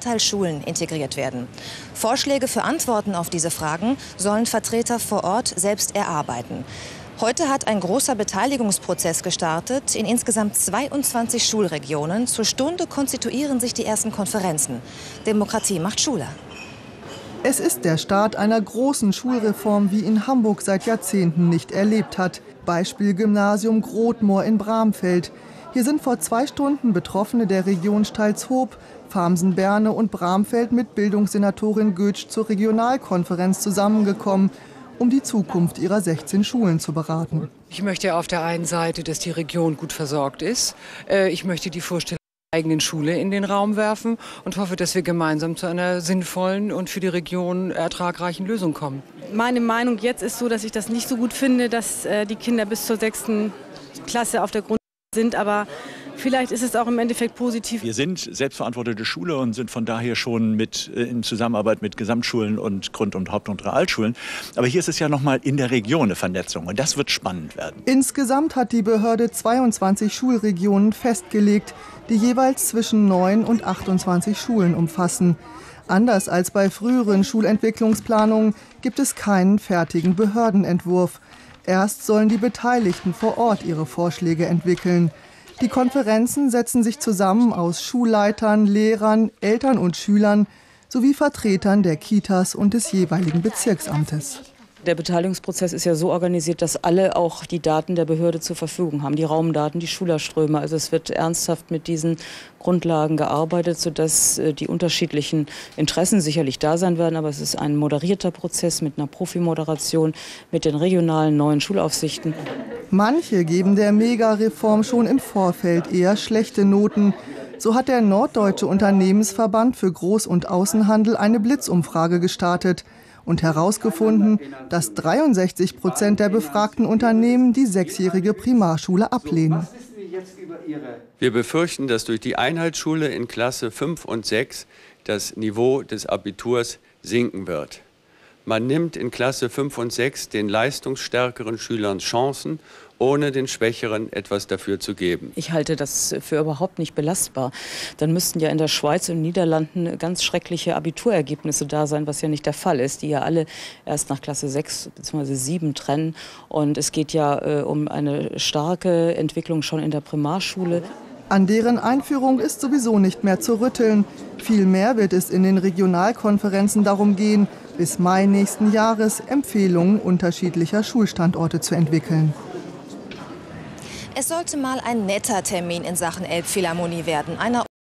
Stadtteilschulen integriert werden. Vorschläge für Antworten auf diese Fragen sollen Vertreter vor Ort selbst erarbeiten. Heute hat ein großer Beteiligungsprozess gestartet. In insgesamt 22 Schulregionen. Zur Stunde konstituieren sich die ersten Konferenzen. Demokratie macht Schule. Es ist der Start einer großen Schulreform, wie in Hamburg seit Jahrzehnten nicht erlebt hat. Beispiel Gymnasium Grothmoor in Bramfeld. Hier sind vor 2 Stunden Betroffene der Region Stalzhoop, Farmsen-Berne und Bramfeld mit Bildungssenatorin Götsch zur Regionalkonferenz zusammengekommen, um die Zukunft ihrer 16 Schulen zu beraten. Ich möchte auf der einen Seite, dass die Region gut versorgt ist. Ich möchte die Vorstellung der eigenen Schule in den Raum werfen und hoffe, dass wir gemeinsam zu einer sinnvollen und für die Region ertragreichen Lösung kommen. Meine Meinung jetzt ist so, dass ich das nicht so gut finde, dass die Kinder bis zur 6. Klasse auf der Grundschule sind, aber vielleicht ist es auch im Endeffekt positiv. Wir sind selbstverantwortete Schule und sind von daher schon in Zusammenarbeit mit Gesamtschulen und Grund- und Haupt- und Realschulen. Aber hier ist es ja noch mal in der Region eine Vernetzung und das wird spannend werden. Insgesamt hat die Behörde 22 Schulregionen festgelegt, die jeweils zwischen 9 und 28 Schulen umfassen. Anders als bei früheren Schulentwicklungsplanungen gibt es keinen fertigen Behördenentwurf. Erst sollen die Beteiligten vor Ort ihre Vorschläge entwickeln. Die Konferenzen setzen sich zusammen aus Schulleitern, Lehrern, Eltern und Schülern sowie Vertretern der Kitas und des jeweiligen Bezirksamtes. Der Beteiligungsprozess ist ja so organisiert, dass alle auch die Daten der Behörde zur Verfügung haben, die Raumdaten, die Schülerströme. Also es wird ernsthaft mit diesen Grundlagen gearbeitet, sodass die unterschiedlichen Interessen sicherlich da sein werden. Aber es ist ein moderierter Prozess mit einer Profimoderation, mit den regionalen neuen Schulaufsichten. Manche geben der Megareform schon im Vorfeld eher schlechte Noten. So hat der Norddeutsche Unternehmensverband für Groß- und Außenhandel eine Blitzumfrage gestartet und herausgefunden, dass 63% der befragten Unternehmen die 6-jährige Primarschule ablehnen. Wir befürchten, dass durch die Einheitsschule in Klasse 5 und 6 das Niveau des Abiturs sinken wird. Man nimmt in Klasse 5 und 6 den leistungsstärkeren Schülern Chancen, ohne den Schwächeren etwas dafür zu geben. Ich halte das für überhaupt nicht belastbar. Dann müssten ja in der Schweiz und Niederlanden ganz schreckliche Abiturergebnisse da sein, was ja nicht der Fall ist, die ja alle erst nach Klasse 6 bzw. 7 trennen. Und es geht ja um eine starke Entwicklung schon in der Primarschule. An deren Einführung ist sowieso nicht mehr zu rütteln. Vielmehr wird es in den Regionalkonferenzen darum gehen, bis Mai nächsten Jahres Empfehlungen unterschiedlicher Schulstandorte zu entwickeln. Es sollte mal ein netter Termin in Sachen Elbphilharmonie werden. Einer